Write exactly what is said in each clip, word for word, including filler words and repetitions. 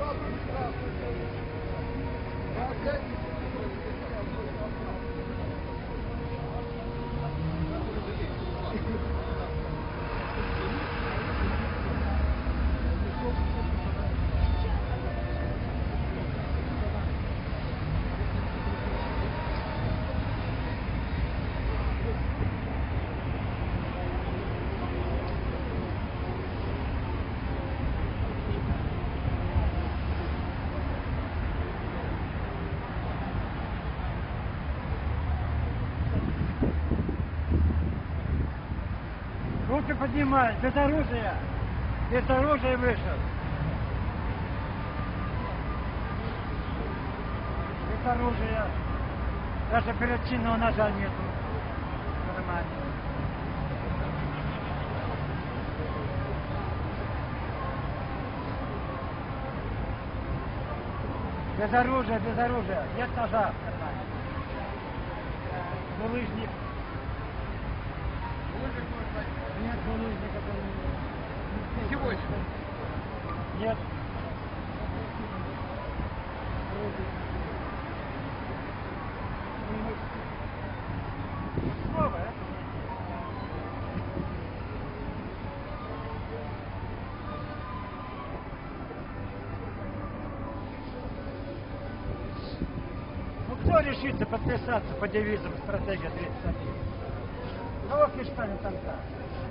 Руки поднимай, без оружия. Без оружия вышел. Без оружия. Даже перочинного ножа нету. Нормально. Без оружия, без оружия. Нет ножа. Нормально. Булыжник. Нет булыжника. Сегодня? Нет. Новая. Ну кто решится подписаться по девизам стратегия тридцать один? Кого пишет там так?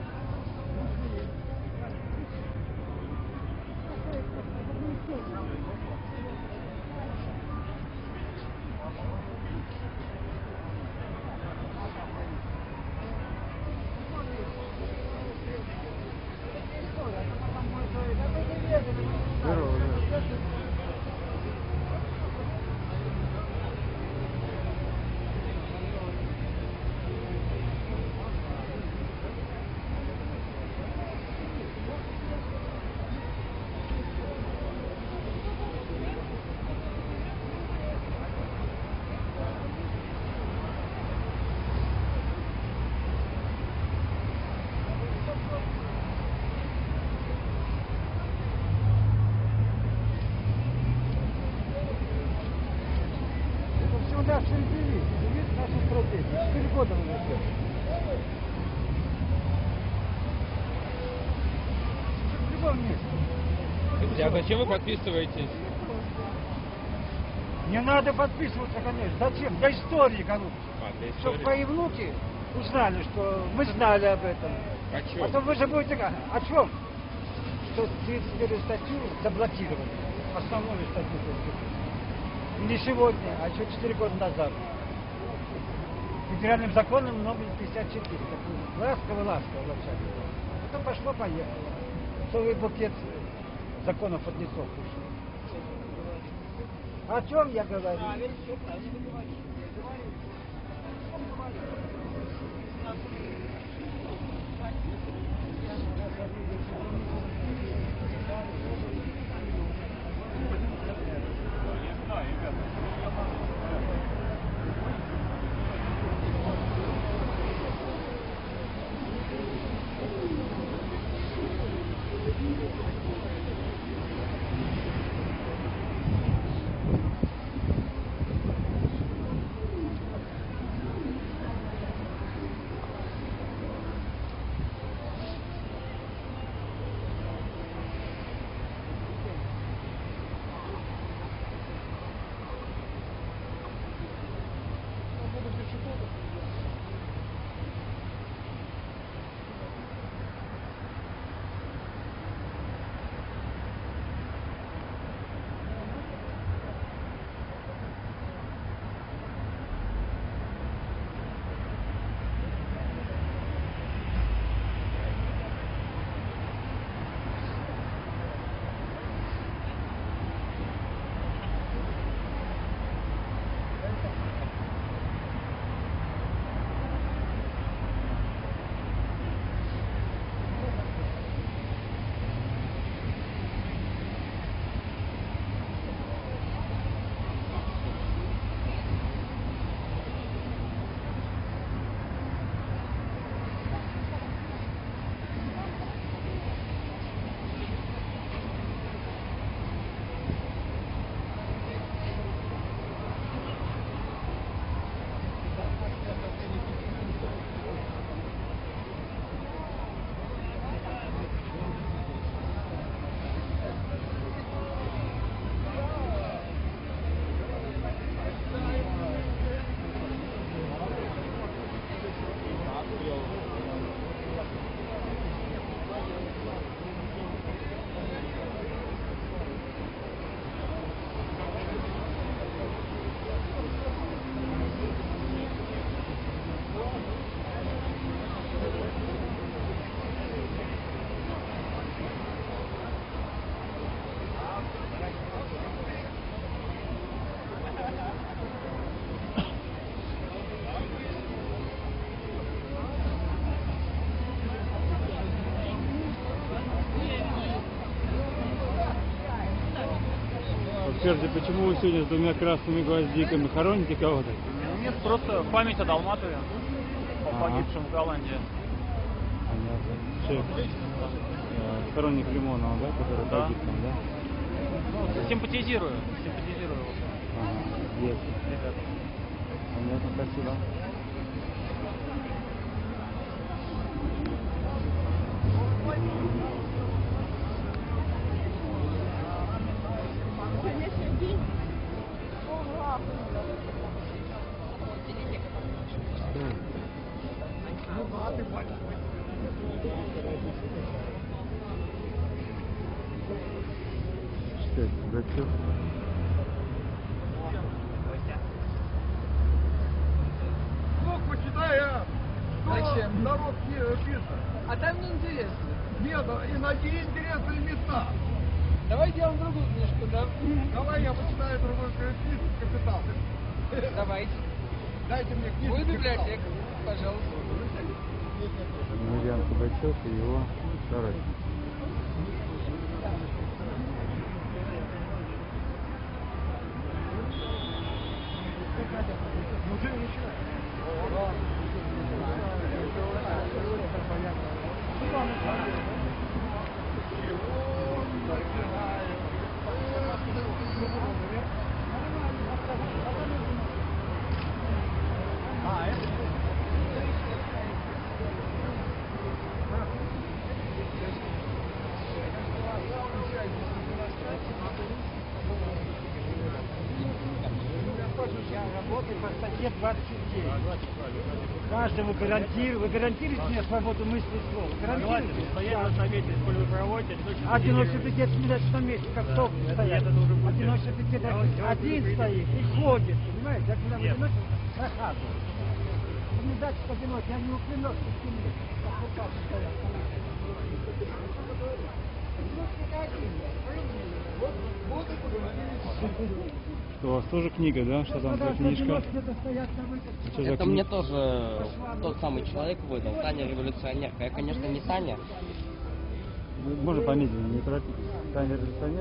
Наши девиз, девиз нашей стратегии. Четыре года мы несем. В любом месте. А зачем вы подписываетесь? Не надо подписываться, конечно. Зачем? Для истории, голубчик. А, для истории. Чтобы мои внуки узнали, что мы знали об этом. О чем? Потом вы же будете говорить, о чем? Что тридцать первую статью заблокировали. Основную статью. Не сегодня, а еще четыре года назад. Федеральным законом номер пятьдесят четыре. Ласково-ласково вообще. Потом пошло-поехало. Целый букет законов от лицов пришел. О чем я говорю? скажите, почему вы сегодня с двумя красными гвоздиками хороните кого-то? Нет, просто память о Далматове, Ага. погибшем в Голландии. Понятно. Шеф, э, сторонник Лимонова, да, который Да. погиб там, да? Ну, симпатизирую, симпатизирую его. Ага, есть. Ребята. Понятно, спасибо. Сегодняшний день. Что это, Пугачев? Ну, почитай, а! Зачем? Народ не пишет. А там неинтересно. Нет, и найди интересные места. Давайте я вам другую книжку дам. Давай я почитаю другой книжку «Капитал». Давайте. Дайте мне книжку Вы «Капитал». библиотека, пожалуйста. Емельян Пугачев и его соратник. Ну ты начинай. Я работаю по статье двадцать девять. Каждому гарантирую, вы гарантируете мне свободу мысли и слова? Гарантируете? Стоять на месте, сколько вы проводите, точно. Одиночный пикет смеется на месте, как стол стоят. Одиночный пикет один стоит и ходит, понимаете? Я когда в одиночестве прохаживаюсь. Не дать одиночный, я не уклонюсь в стене, как упал стоят. Что, у вас тоже книга, да? Что там за книжка? Что за Это кни- мне тоже тот самый человек выдал. Таня революционерка. Я, конечно, не Таня. Ну, можно помедленнее, не торопитесь. Таня революционер.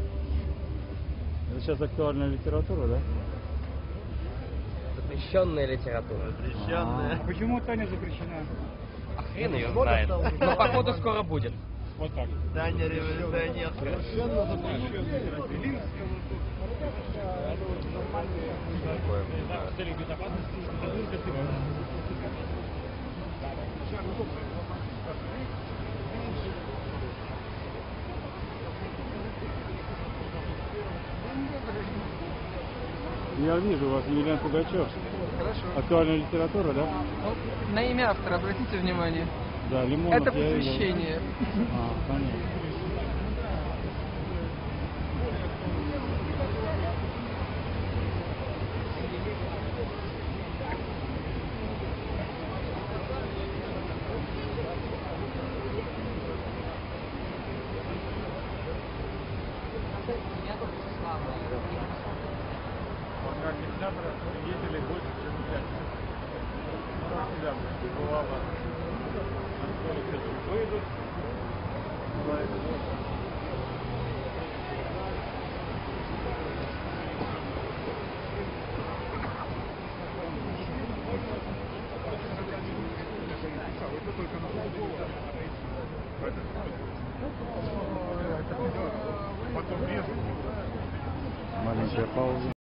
Это сейчас актуальная литература, да? Запрещенная литература. А, Почему Таня запрещена? А хрен ее знает. Но походу скоро будет. Вот так. Таня революционерка. Я вижу, у вас Емельян Пугачев. Хорошо. Актуальная литература, да? Ну, на имя автора обратите внимание. Да, Лимонов Это я видел. посвящение. А, понятно. Пока диктатора ездили больше, чем пять. Ну, всегда бывало. Выйдут. Потом резко. Маленькая пауза.